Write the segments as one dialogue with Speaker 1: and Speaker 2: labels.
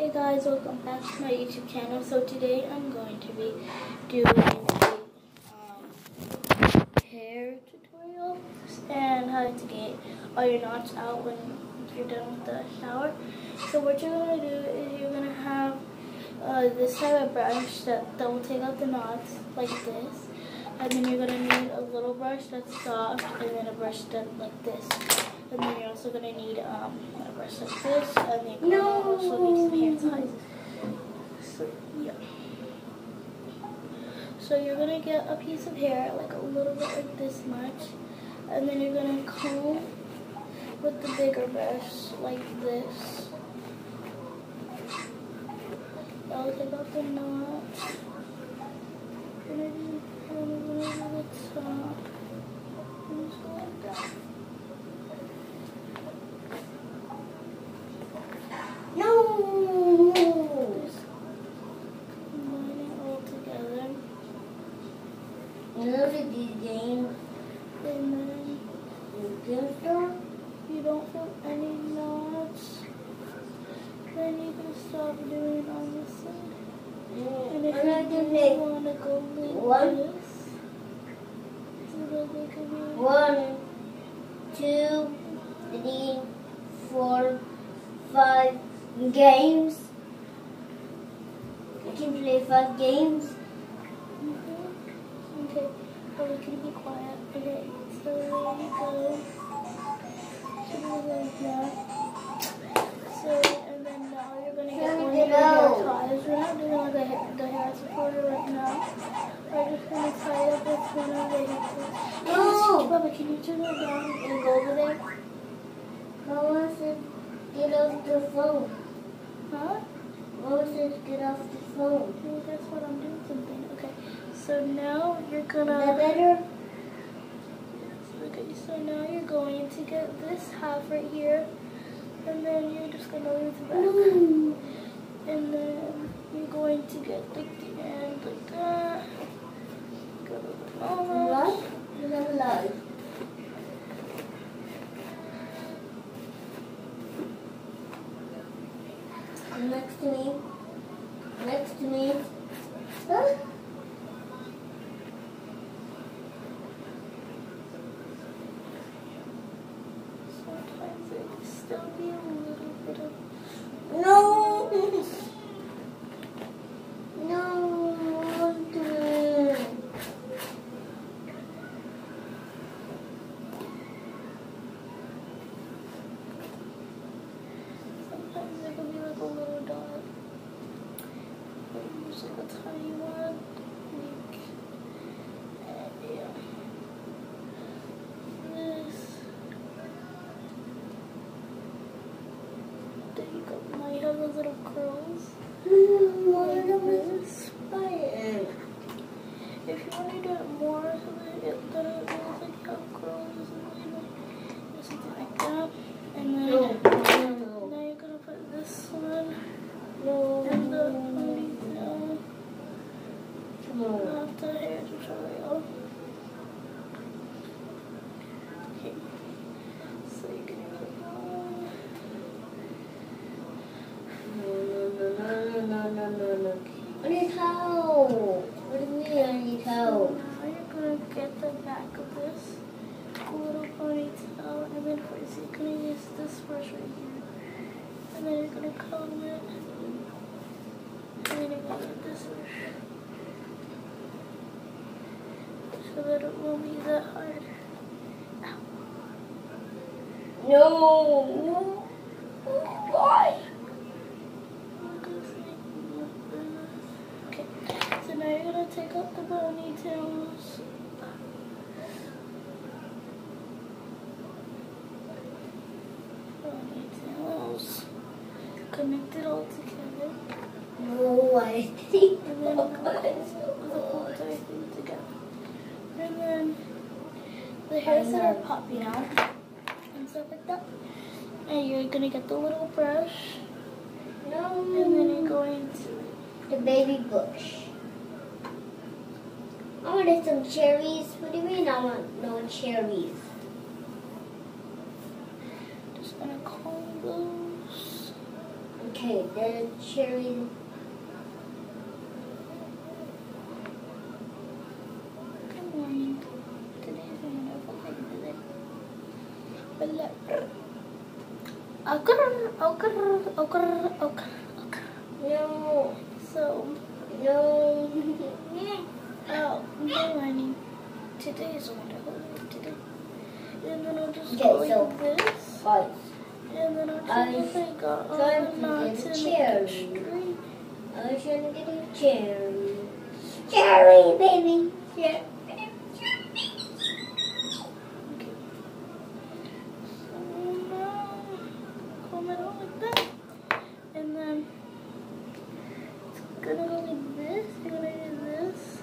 Speaker 1: Hey guys, welcome back to my YouTube channel. So today I'm going to be doing a hair tutorial and how to get all your knots out when you're done with the shower. So what you're going to do is you're going to have this type of brush that will take out the knots like this. And then you're going to need a little brush that's soft and then a brush that's like this. And then you're also going to need a brush like this, and then you're also need some hair ties. So, yeah. So you're going to get a piece of hair, like a little bit like this much, and then you're going to comb with the bigger brush like this. That'll take out the knot. You're going to do the top. And just go like that. And then you don't feel any knots, then you can stop doing it on this side. And if you want to go like this, it could be
Speaker 2: 1, 2, 3, 4, 5 games. I can play 5 games.
Speaker 1: Okay, but we can be quiet. Okay, so there you go. Should be like that. So, and then now you're going to get one of your hair ties. We're not doing the hair supporter right now. We're just going to tie it up with one of the hair ties.
Speaker 2: No!
Speaker 1: Bubba, can you turn it down and go over there?
Speaker 2: Mama said get off the phone.
Speaker 1: Huh?
Speaker 2: Mama said get off the phone.
Speaker 1: Okay, that's what I'm doing something. Okay, so now you're gonna...
Speaker 2: Is that better?
Speaker 1: Okay, so now you're going to get this half right here, and then you're just gonna leave the back. And then you're going to get like the end like that. Go
Speaker 2: What? You're not alive. Next to me. Next to me. Huh?
Speaker 1: Sometimes it can still be a little bit of...
Speaker 2: No! No!
Speaker 1: Sometimes it can be like a little dot. But use like a tiny one. Like, yeah. This. There you go. Now you have those little curls. Like this. If you want to do it more, so that it looks like you have curls or something like that. And then now you're gonna put this one in the ponytail. Not the hair tutorial. Okay. So you're gonna put one.
Speaker 2: No. I need help. What do you mean I need help?
Speaker 1: Now you're gonna get the back of this little ponytail, and then first you're gonna use this brush right here, and then you're gonna comb it, and then you're gonna get this brush, so that it won't be that hard. Ow.
Speaker 2: No. Why?
Speaker 1: Okay, so now you're gonna take out the ponytails. Connect it all together.
Speaker 2: No, I think
Speaker 1: And then hold the entire thing together. And then the hairs that are popping out and stuff like that. And you're gonna get the little brush.
Speaker 2: No.
Speaker 1: And then you're going to
Speaker 2: The baby bush. I wanted some cherries. What do you mean I want no cherries?
Speaker 1: just gonna comb those.
Speaker 2: Okay. Okay, the cherry.
Speaker 1: Good morning. Today's a wonderful day today.
Speaker 2: No.
Speaker 1: So,
Speaker 2: No.
Speaker 1: good morning. Today is a wonderful day today. And then I'll just
Speaker 2: Okay,
Speaker 1: go
Speaker 2: so,
Speaker 1: like this.
Speaker 2: Guys,
Speaker 1: And then I'll try to got all
Speaker 2: trying
Speaker 1: the
Speaker 2: to
Speaker 1: knots
Speaker 2: get a
Speaker 1: in
Speaker 2: cherry.
Speaker 1: the string.
Speaker 2: I was trying to get a cherry. Cherry, baby. Cherry.
Speaker 1: Okay. So now, comb it out like that. And then it's gonna go like this. You're gonna do this.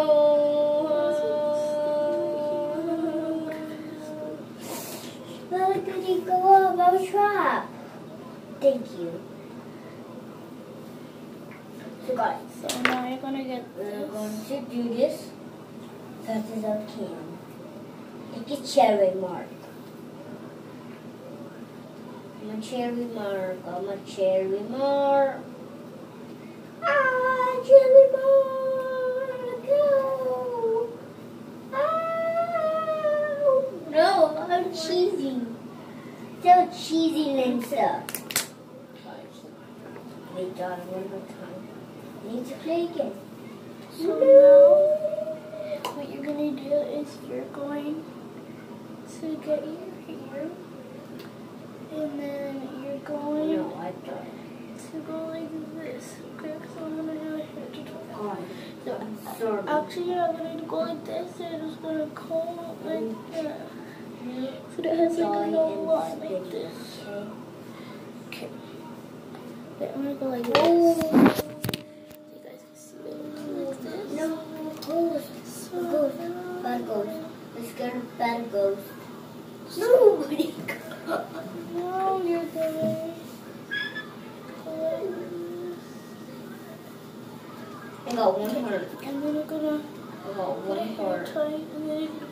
Speaker 2: Why did he go off our trap? Thank you. So guys,
Speaker 1: So now you're gonna get
Speaker 2: we're
Speaker 1: this.
Speaker 2: going to do this fast as I can. Like a cherry mark. I'm a cherry mark. I'm a cherry mark. Ah, cherry mark. Go. Ah. No, I'm cheesy. So cheesy and stuff. Wait, John, one more time. I need to play again.
Speaker 1: So now, what you're gonna do is you're going to get your hair, and then you're going
Speaker 2: No, I don't.
Speaker 1: to go like this. Okay, so I'm gonna do a hair tutorial. So
Speaker 2: I'm sorry.
Speaker 1: actually, you're not gonna go like this. You're just gonna comb it like that, so that it has like a no line like this. Okay. Wait, I'm gonna go like this. So you guys can see it like this.
Speaker 2: No, ghost.
Speaker 1: So
Speaker 2: Ghost. Bad ghost. I'm scared of bad ghost. Nobody.
Speaker 1: now you're going
Speaker 2: I got one heart.
Speaker 1: and then you're gonna
Speaker 2: I got
Speaker 1: put it
Speaker 2: one
Speaker 1: here
Speaker 2: heart.
Speaker 1: tight, and then you're gonna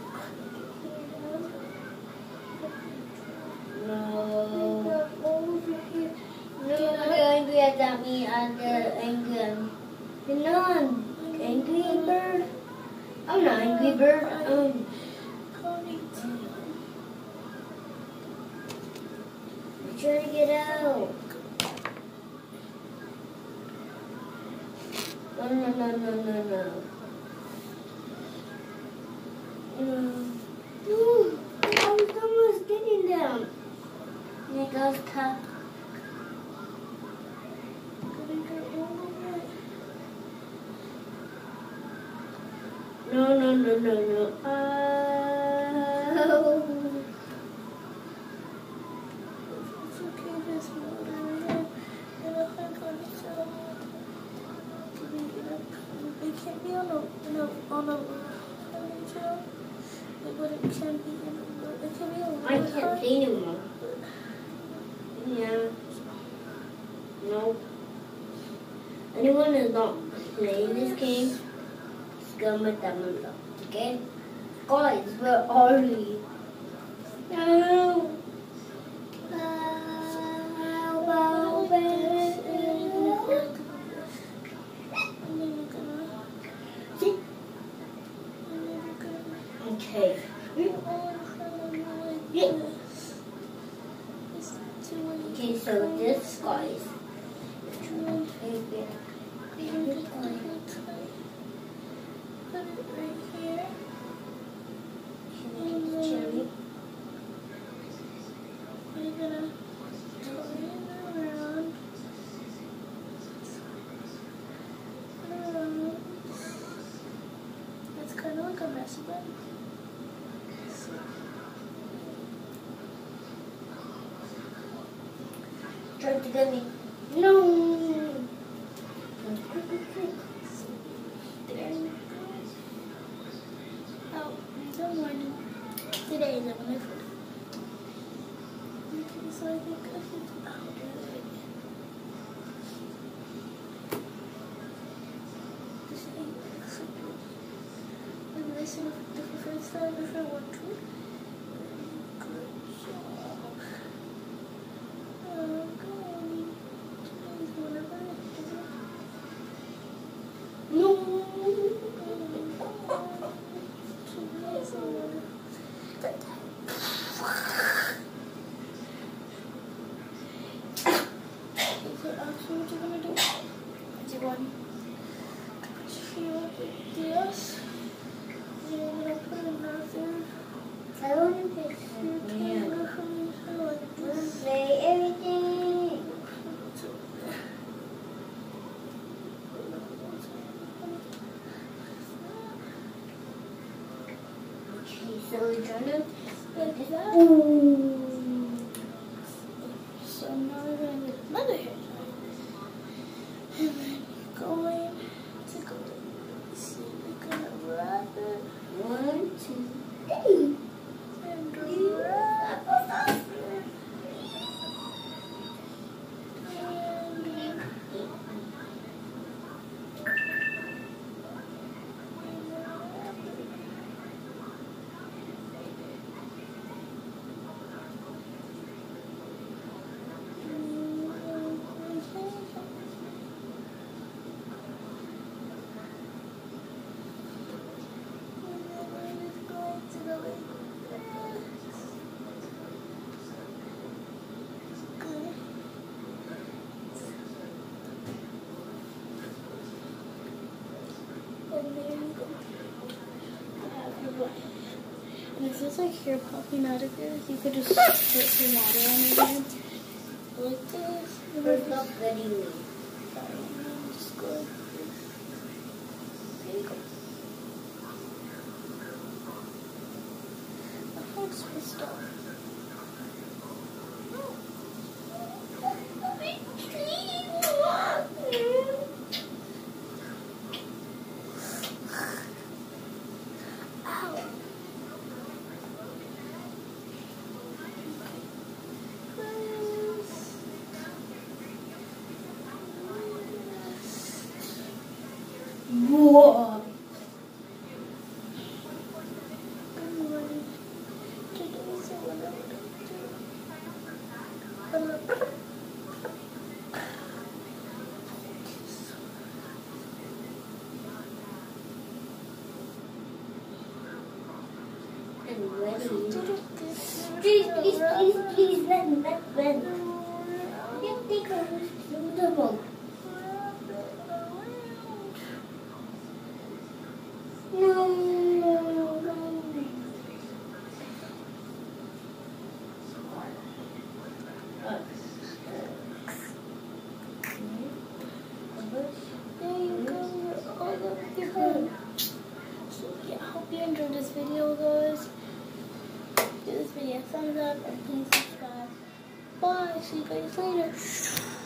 Speaker 2: No.
Speaker 1: over here.
Speaker 2: No, you're angry at me and angry. You're not angry bird. I'm not angry bird.
Speaker 1: Ponytail.
Speaker 2: I'm trying to get out. No. No, I was almost getting them. There goes Cup.
Speaker 1: Gonna get over it.
Speaker 2: No. Oh.
Speaker 1: It's okay, this motor and a ponytail. It can't be on a ponytail, but it can be in a, it can be a
Speaker 2: I can't see anymore. Yeah. No. Anyone is not playing this game, just comment down below. Okay? Guys, where are we? No. Okay. Okay, so this guys.
Speaker 1: It's kind of like a mess, but
Speaker 2: Try to get me. No.
Speaker 1: oh, good morning. Today is a wonderful day. Okay, so I think I should powder it. This ain't so good. And this is the first time if I want to. Good job. Good morning. Today's actually what you're gonna do is you're going to do this. You're gonna put it right there.
Speaker 2: I want to pick play everything. Okay, so we're gonna
Speaker 1: like that.
Speaker 2: Ooh.
Speaker 1: So now we're gonna get another hair tie. And then going to go to see, we're gonna wrap it.
Speaker 2: 1, 2, 3.
Speaker 1: And wrap it. And if there's like hair popping out of this, you could just put some water on it again. Like this.
Speaker 2: First off, what do you mean?
Speaker 1: Just go like this. There you go. My heart's pissed off.
Speaker 2: Whoa. I'm ready. Please, let. You take a double.
Speaker 1: So yeah, I hope you enjoyed this video, guys. Give this video a thumbs up and please subscribe. Bye. See you guys later.